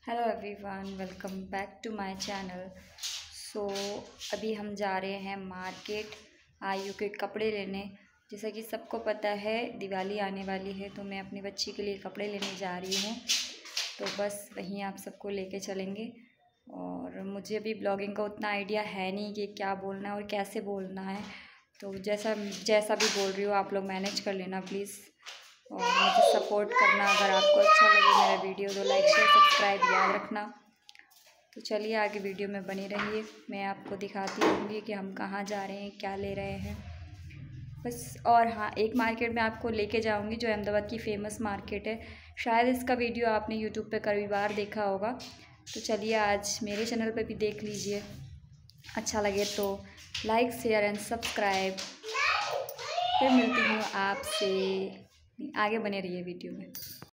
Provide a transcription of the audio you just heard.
Hello everyone, welcome back to my channel. So अभी हम जा रहे हैं मार्केट आयु के कपड़े लेने। जैसा कि सबको पता है दिवाली आने वाली है, तो मैं अपनी बच्ची के लिए कपड़े लेने जा रही हूँ। तो बस वहीं आप सबको लेके चलेंगे। और मुझे अभी ब्लॉगिंग का उतना आइडिया है नहीं कि क्या बोलना है और कैसे बोलना है, तो जैसा भी बोल रही हो आप लोग मैनेज कर लेना प्लीज़। और मुझे सपोर्ट करना, अगर आपको अच्छा लगे मेरा वीडियो तो लाइक शेयर सब्सक्राइब याद रखना। तो चलिए आगे वीडियो में बनी रहिए, मैं आपको दिखाती रहूँगी कि हम कहाँ जा रहे हैं, क्या ले रहे हैं बस। और हाँ, एक मार्केट में आपको लेके जाऊँगी जो अहमदाबाद की फ़ेमस मार्केट है। शायद इसका वीडियो आपने यूट्यूब पे कई बार देखा होगा। तो चलिए आज मेरे चैनल पे भी देख लीजिए, अच्छा लगे तो लाइक शेयर एंड सब्सक्राइब। फिर मिलती हूँ आपसे, आगे बने रहिए वीडियो में।